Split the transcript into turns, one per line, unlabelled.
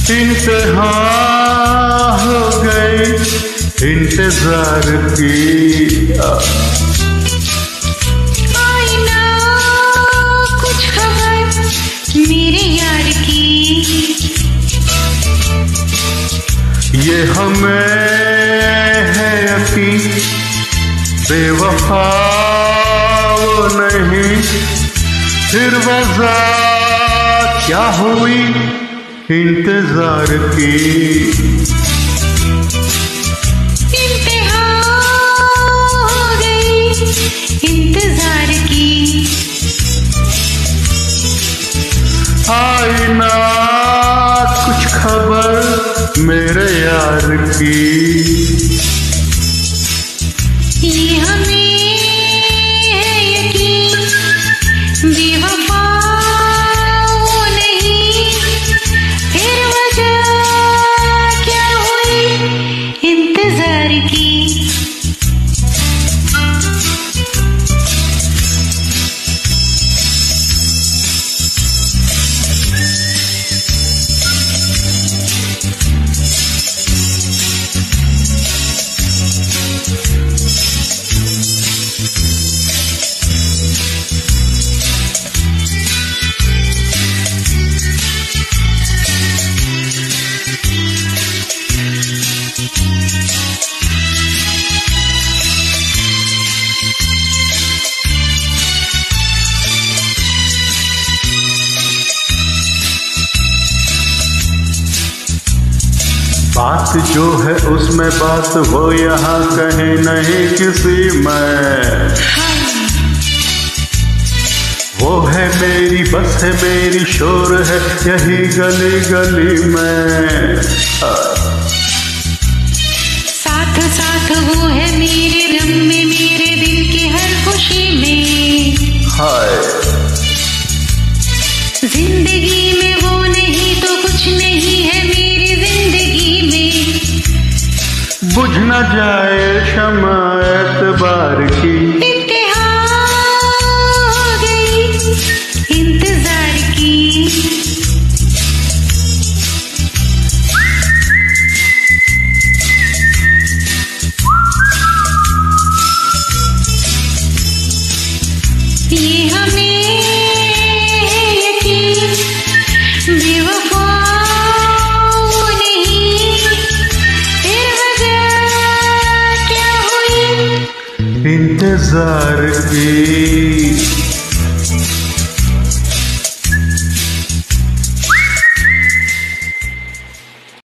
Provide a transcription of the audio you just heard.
इंतहा हो गई इंतजार की।
आई ना कुछ खबर मेरे यार की,
ये हमें है यकीन बेवफा वो नहीं, फिर वजह क्या हुई इंतजार की।
इंतहा हो गई इंतजार की।
आई ना कुछ खबर मेरे यार की,
ये हमें है यकीन बेवफा वो नहीं, फिर वजह क्या हुई इंतजार की।
बात जो है उसमें बात वो यहाँ कहीं नहीं किसी में, वो है मेरी बस है मेरी शोर है यही गली गली में।
साथ साथ वो है मेरे गम में मेरे दिल की हर खुशी में।
हाय
जिंदगी में वो नहीं तो कुछ नहीं है मेरी जिंदगी में,
बुझ न जाए शमा एतबार की।
इंतहा हो गई इंतजार की। ये हमें यकीन बेवफा वो नहीं, फिर वजह क्या हुई
इंतजार की।